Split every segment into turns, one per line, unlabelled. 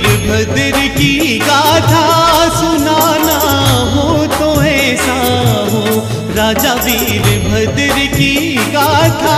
वीरभद्र की गाथा सुनाना हो तो ऐसा हो, राजा वीरभद्र की गाथा।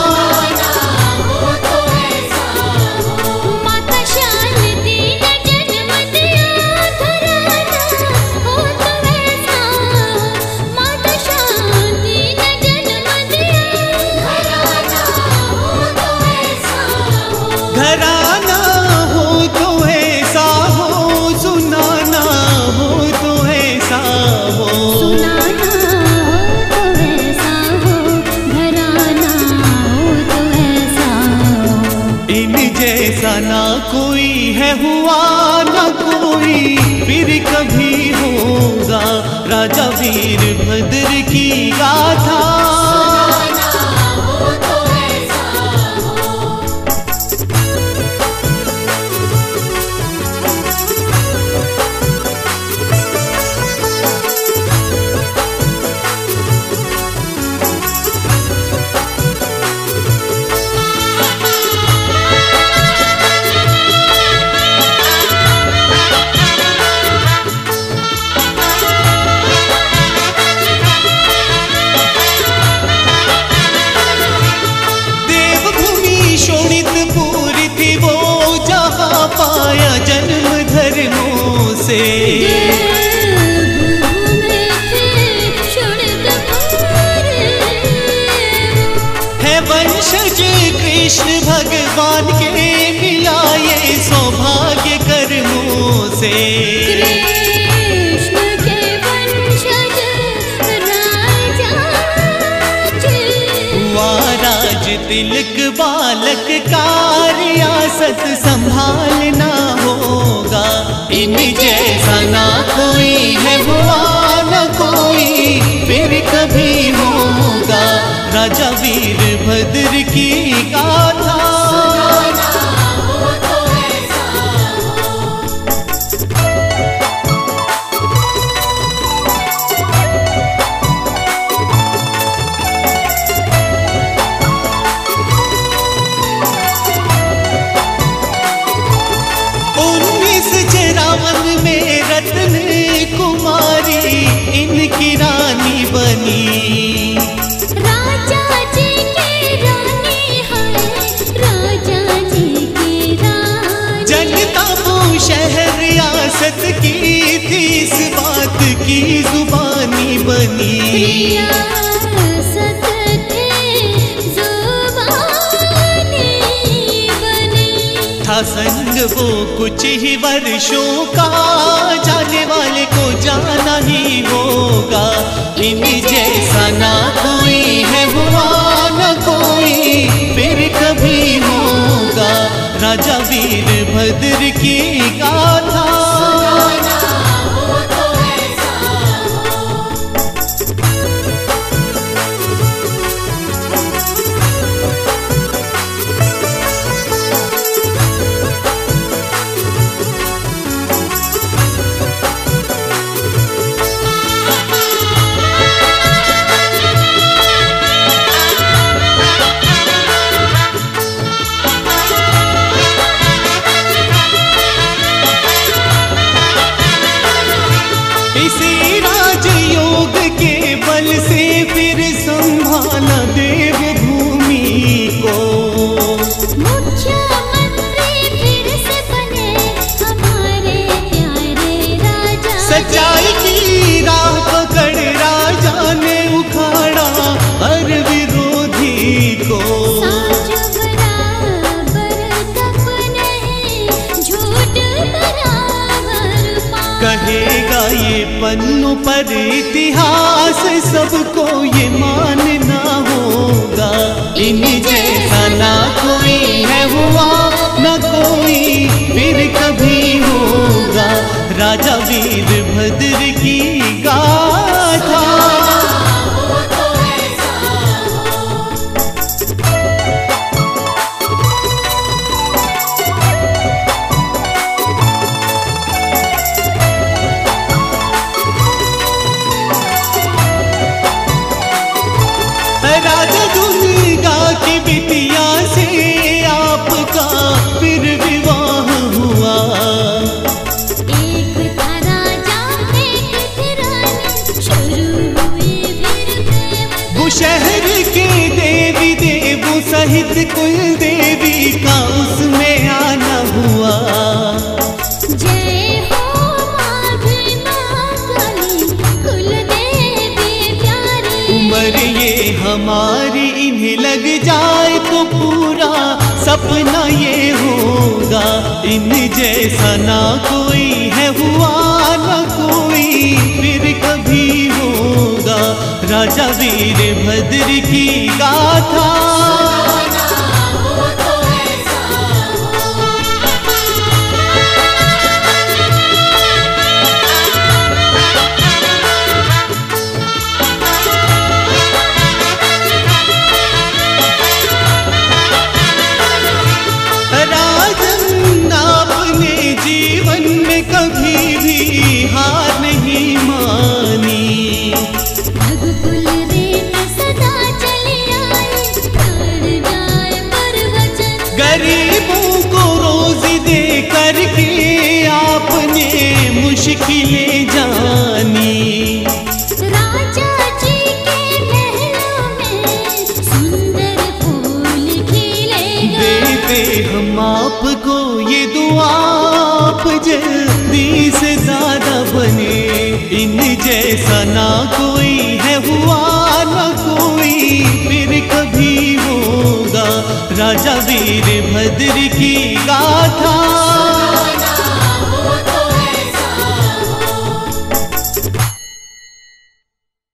घराना हो तो ऐसा हो, सुनाना हो तो ऐसा हो,
सुनाना हो तो ऐसा हो, घराना हो तो ऐसा हो।
इन जैसा ना कोई है हुआ, ना कोई फिर कभी होगा, राजा वीरभद्र की गाथा। शोणितपुर थी वो जहाँ पाया जन्म धर्मों से, है वंशज कृष्ण भगवान के, मिला ये सौभाग्य कर्मों से। तिलक बालक का रियासत संभालना होगा, इन जैसा ना कोई है हुआ, ना कोई फिर कभी होगा, राजा वीरभद्र की गाथा। में रत्न कुमारी इनकी रानी बनी,
राजा जी की रानी है, राजा जी की रानी।
जनता वो शहर रियासत की थी, इस बात की जुबानी बनी,
रियासत थे जुबानी बनी।
था संग वो कुछ ही वर्षों का, जाने वाले को जाना ही होगा, इन जैसा ना कोई है हुआ, ना कोई फिर कभी होगा, राजा वीरभद्र की गाथा। इसी राजयोग के बल से फिर संभाला देवभूमि को,
मुख्यमंत्री फिर से बने हमारे प्यारे राजा।
सच्चाई की राह पकड़ राजा ने उखाड़ा हर विरोधी को, कहेगा ये पन्नों पर इतिहास, सबको ये मानना होगा, इन जैसा ना कोई है हुआ, ना कोई फिर कभी होगा, राजा वीरभद्र की गाथा। राजा दुर्गा की बिटिया से आपका फिर विवाह हुआ, हमारी इन्हें लग जाए तो पूरा सपना ये होगा। इन जैसा ना कोई है हुआ ना कोई फिर कभी होगा। राजा वीरभद्र की गाथा कभी भी हार नहीं मानी।
रघुकुल रेत सदा चली आई, कर जाए पर वचन।
गरीबों को रोजी दे करके आपने मुश्किलें जानी।
राजा जी के महलों में सुंदर फूल खिलेगा।
देते हम आपको ये दुआ, आप जल्दी से ज्यादा बने। इन जैसा ना कोई है हुआ ना कोई फिर कभी होगा। राजा वीरभद्र की गाथा